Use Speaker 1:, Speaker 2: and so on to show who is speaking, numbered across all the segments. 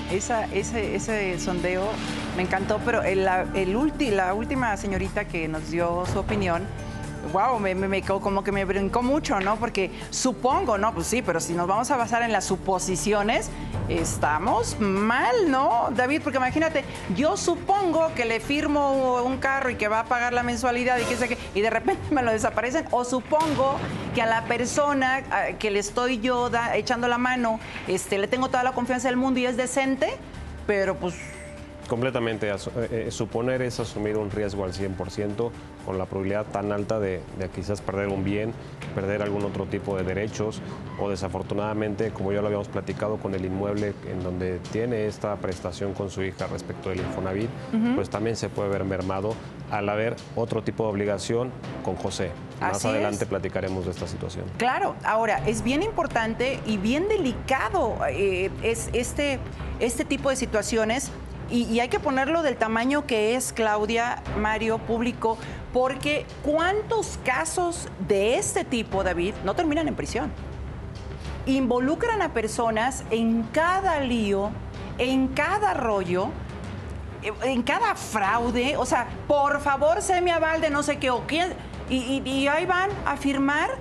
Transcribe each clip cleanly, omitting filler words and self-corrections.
Speaker 1: ese sondeo me encantó, pero la última señorita que nos dio su opinión, wow, como que me brincó mucho, ¿no? Porque supongo, ¿no? Pues sí, pero si nos vamos a basar en las suposiciones, estamos mal, ¿no, David? Porque imagínate, yo supongo que le firmo un carro y que va a pagar la mensualidad y que sé qué, y de repente me lo desaparecen, o supongo que a la persona que le estoy yo echando la mano, le tengo toda la confianza del mundo y es decente, pero pues...
Speaker 2: Completamente. Suponer es asumir un riesgo al 100% con la probabilidad tan alta de quizás perder un bien, perder algún otro tipo de derechos o desafortunadamente, como ya lo habíamos platicado con el inmueble en donde tiene esta prestación con su hija respecto del Infonavit, pues también se puede ver mermado al haber otro tipo de obligación con José. Más adelante platicaremos de esta situación.
Speaker 1: Claro, ahora es bien importante y bien delicado es este tipo de situaciones. Y hay que ponerlo del tamaño que es, Claudia, Mario, público, porque ¿cuántos casos de este tipo, David, no terminan en prisión? Involucran a personas en cada lío, en cada rollo, en cada fraude. O sea, por favor, sé mi aval de no sé qué o quién. Y ahí van a firmar.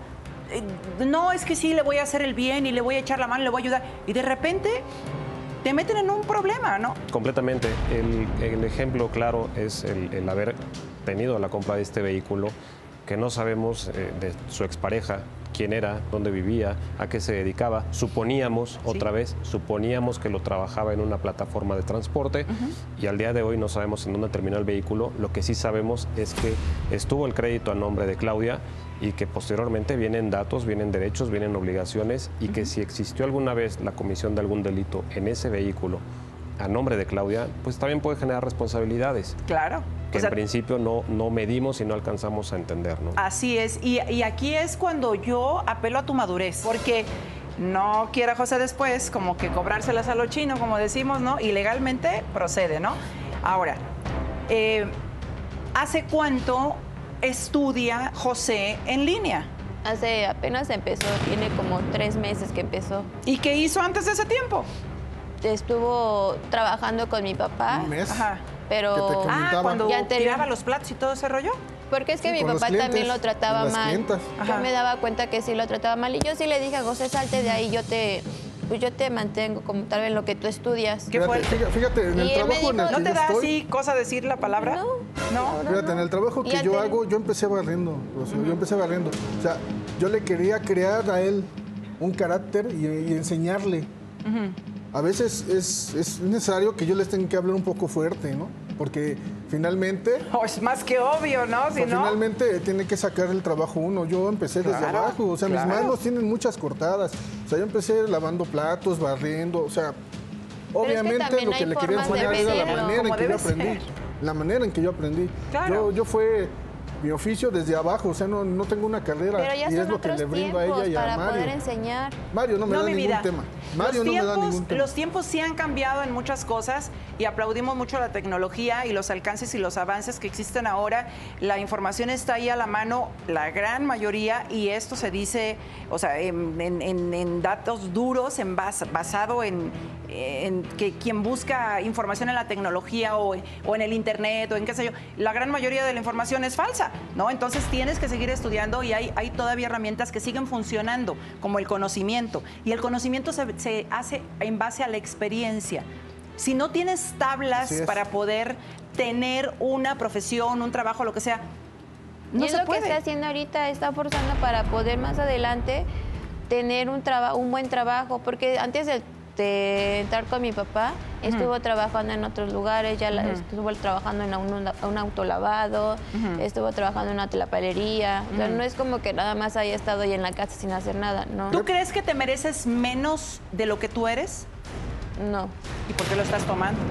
Speaker 1: No, es que sí, le voy a hacer el bien y le voy a echar la mano, le voy a ayudar. Y de repente... te meten en un problema, ¿no?
Speaker 2: Completamente. El ejemplo claro es el haber tenido la compra de este vehículo, que no sabemos de su expareja, quién era, dónde vivía, a qué se dedicaba. Suponíamos, otra vez, suponíamos que lo trabajaba en una plataforma de transporte y al día de hoy no sabemos en dónde terminó el vehículo. Lo que sí sabemos es que estuvo el crédito a nombre de Claudia y que posteriormente vienen datos, vienen derechos, vienen obligaciones y que si existió alguna vez la comisión de algún delito en ese vehículo a nombre de Claudia, pues también puede generar responsabilidades.
Speaker 1: Claro.
Speaker 2: Que en principio no medimos y no alcanzamos a entender, ¿no?
Speaker 1: Así es. Y aquí es cuando yo apelo a tu madurez, porque no quiera José después como que cobrárselas a lo chino, como decimos, ¿no? Y legalmente procede, ¿no? Ahora, ¿hace cuánto estudia José en línea?
Speaker 3: Apenas empezó, tiene como 3 meses que empezó.
Speaker 1: ¿Y qué hizo antes de ese tiempo?
Speaker 3: Estuvo trabajando con mi papá.
Speaker 4: ¿Un mes?
Speaker 1: Ajá.
Speaker 3: Pero
Speaker 1: cuando
Speaker 3: ya
Speaker 1: tiraba los platos y todo ese rollo.
Speaker 3: Porque es que
Speaker 4: Sí,
Speaker 3: mi
Speaker 4: con
Speaker 3: papá
Speaker 4: los clientes,
Speaker 3: también lo trataba
Speaker 4: con las
Speaker 3: mal.
Speaker 4: clientas.
Speaker 3: Yo me daba cuenta que sí lo trataba mal. Y yo sí le dije a José, salte de ahí, yo te mantengo como tal vez lo que tú estudias.
Speaker 1: Qué fuerte.
Speaker 4: Fíjate, en el
Speaker 3: Y él me
Speaker 4: trabajo en el
Speaker 3: dijo,
Speaker 4: que
Speaker 1: ¿No te
Speaker 4: yo
Speaker 1: da
Speaker 4: estoy,
Speaker 1: así cosa decir la palabra?
Speaker 3: No.
Speaker 4: fíjate, en el trabajo
Speaker 3: Y
Speaker 4: que yo
Speaker 3: antes-
Speaker 4: hago, yo empecé barriendo. O sea, yo empecé barriendo. O sea, yo le quería crear a él un carácter y enseñarle. A veces es necesario que yo les tenga que hablar un poco fuerte, ¿no? Porque finalmente...
Speaker 1: Oh, es más que obvio, ¿no? Si no...
Speaker 4: Finalmente tiene que sacar el trabajo uno. Yo empecé desde
Speaker 1: Claro,
Speaker 4: abajo, o sea,
Speaker 1: claro.
Speaker 4: mis manos tienen muchas cortadas. O sea, yo empecé lavando platos, barriendo, o sea, obviamente
Speaker 3: también
Speaker 4: lo que
Speaker 3: hay
Speaker 4: le quería
Speaker 3: formas de
Speaker 4: enseñar era la
Speaker 3: hacerlo.
Speaker 4: manera en
Speaker 1: Como
Speaker 4: que yo
Speaker 1: debe
Speaker 4: aprendí.
Speaker 1: ser.
Speaker 4: La manera en que yo aprendí.
Speaker 1: Claro.
Speaker 4: Yo fue mi oficio desde abajo, o sea, no tengo una carrera
Speaker 3: Pero ya
Speaker 4: y es
Speaker 3: son
Speaker 4: lo que
Speaker 3: otros
Speaker 4: le brindo a
Speaker 3: tiempos
Speaker 4: ella y a
Speaker 3: para
Speaker 4: Mario.
Speaker 3: poder enseñar.
Speaker 4: Mario no me da
Speaker 1: mi
Speaker 4: ningún
Speaker 1: vida.
Speaker 4: tema. Mario no me da ningún tema.
Speaker 1: Los tiempos sí han cambiado en muchas cosas y aplaudimos mucho la tecnología y los alcances y los avances que existen ahora. La información está ahí a la mano, la gran mayoría, y esto se dice, o sea, en datos duros, basado en que quien busca información en la tecnología o en el internet o en qué sé yo, la gran mayoría de la información es falsa, ¿no? Entonces tienes que seguir estudiando y hay todavía herramientas que siguen funcionando, como el conocimiento. Y el conocimiento se hace en base a la experiencia. Si no tienes tablas para poder tener una profesión, un trabajo, lo que sea, no
Speaker 3: y es
Speaker 1: se
Speaker 3: lo
Speaker 1: puede.
Speaker 3: que está haciendo ahorita, está forzando para poder más adelante tener un buen trabajo, porque antes de entrar con mi papá, estuvo trabajando en otros lugares, estuvo trabajando en un autolavado, estuvo trabajando en una tlapalería. O sea, no es como que nada más haya estado ahí en la casa sin hacer nada, no.
Speaker 1: ¿Tú crees que te mereces menos de lo que tú eres?
Speaker 3: No.
Speaker 1: ¿Y por qué lo estás tomando?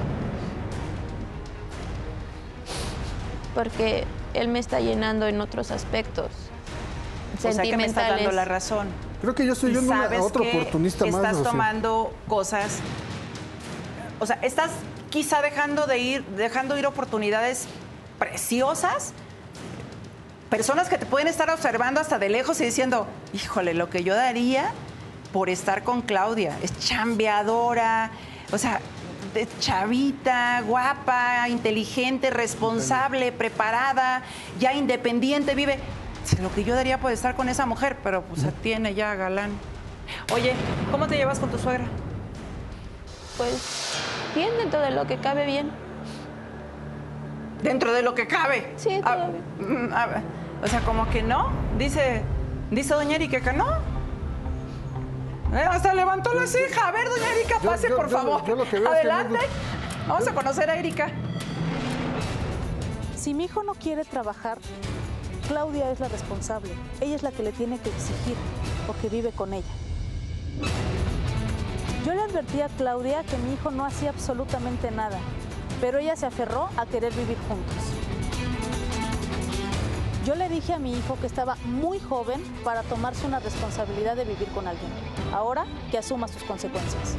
Speaker 3: Porque él me está llenando en otros aspectos
Speaker 1: O sea, que me estás
Speaker 3: sentimentales.
Speaker 1: dando la razón.
Speaker 4: Creo que yo estoy viendo a otro oportunista más.
Speaker 1: Estás
Speaker 4: Rocío.
Speaker 1: tomando cosas, o sea, estás quizá dejando ir oportunidades preciosas, personas que te pueden estar observando hasta de lejos y diciendo, híjole, lo que yo daría por estar con Claudia, es chambeadora, o sea, chavita, guapa, inteligente, responsable, preparada, ya independiente, vive. Lo que yo daría por estar con esa mujer, pero pues tiene ya galán. Oye, ¿cómo te llevas con tu suegra?
Speaker 3: Pues bien, dentro de lo que cabe bien.
Speaker 1: Dentro de lo que cabe.
Speaker 3: Sí, todo bien.
Speaker 1: O sea, como que no. Dice doña Erika que no. Hasta levantó la ceja. A ver, doña Erika, pase, por favor.
Speaker 4: Yo lo que veo
Speaker 1: Adelante.
Speaker 4: es que
Speaker 1: Vamos a conocer a Erika.
Speaker 5: Si mi hijo no quiere trabajar, Claudia es la responsable. Ella es la que le tiene que exigir, porque vive con ella. Yo le advertí a Claudia que mi hijo no hacía absolutamente nada, pero ella se aferró a querer vivir juntos. Yo le dije a mi hijo que estaba muy joven para tomarse una responsabilidad de vivir con alguien. Ahora que asuma sus consecuencias.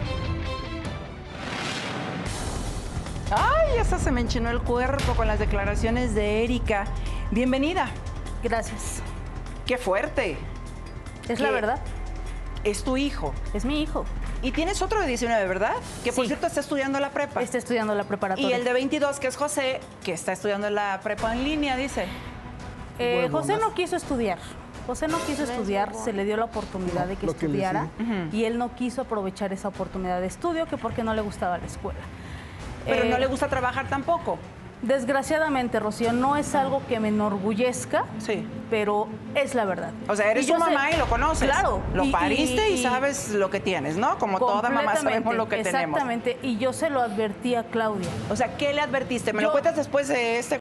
Speaker 1: Ay, esa se me enchinó el cuerpo con las declaraciones de Erika. Bienvenida.
Speaker 5: Gracias.
Speaker 1: Qué fuerte.
Speaker 5: Es la verdad.
Speaker 1: Es tu hijo.
Speaker 5: Es mi hijo.
Speaker 1: Y tienes otro de 19, ¿verdad? Que por
Speaker 5: Sí.
Speaker 1: cierto está estudiando la prepa.
Speaker 5: Está estudiando la preparatoria.
Speaker 1: Y el de 22, que es José, que está estudiando la prepa en línea, dice.
Speaker 5: José no quiso estudiar. José no quiso estudiar, se le dio la oportunidad de que
Speaker 4: Lo que le
Speaker 5: estudiara y él no quiso aprovechar esa oportunidad de estudio que porque no le gustaba la escuela.
Speaker 1: Pero no le gusta trabajar tampoco.
Speaker 5: Desgraciadamente, Rocío, no es algo que me enorgullezca,
Speaker 1: Sí.
Speaker 5: pero es la verdad.
Speaker 1: O sea, eres
Speaker 5: Y
Speaker 1: su
Speaker 5: yo sé-
Speaker 1: mamá y lo conoces.
Speaker 5: Claro.
Speaker 1: Lo pariste y sabes lo que tienes, ¿no? Como toda mamá sabemos lo que tenemos.
Speaker 5: Exactamente, y yo se lo advertí a Claudia.
Speaker 1: O sea, ¿qué le advertiste? ¿Me lo
Speaker 5: Yo-
Speaker 1: cuentas después de este